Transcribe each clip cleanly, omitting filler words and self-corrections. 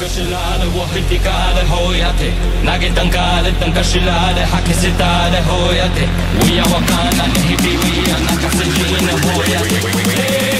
Hunkerschlade, Wahidikade, Hoyate, Nagetankade, Tankashilade, Hakisitade, Hoyate, we are Wakana, Hippie, we are Nakasajina, Hoyate.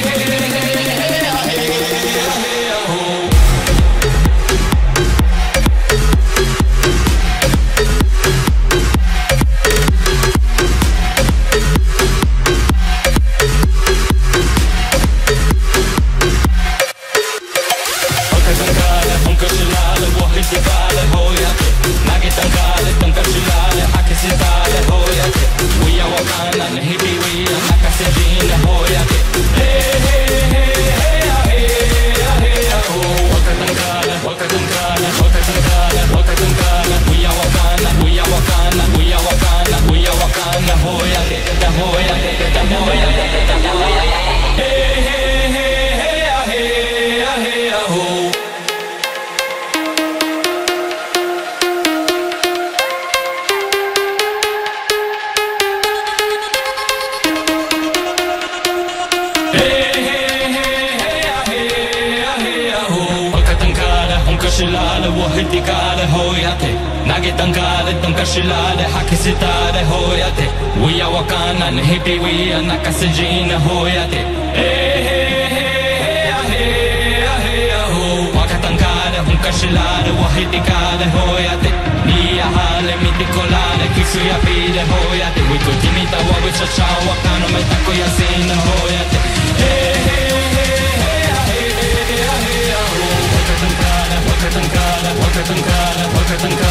Shilale, Wahidikade, Hoyate, Nagetankade, Tankashilade, Hakisitade, Hoyate, we are Wakana, Hippie, we are Nakasajina, Hoyate, Wakatankade, Hunkashilade, Wahidikade, Hoyate, Nia Hale, Mitikolade, Kisuya Pide, Hoyate, we could imita what we shall Wakano, Metakoya Sina, Hoyate. Wakatankada, Wakatankada, Wakatankada, Wakatankada.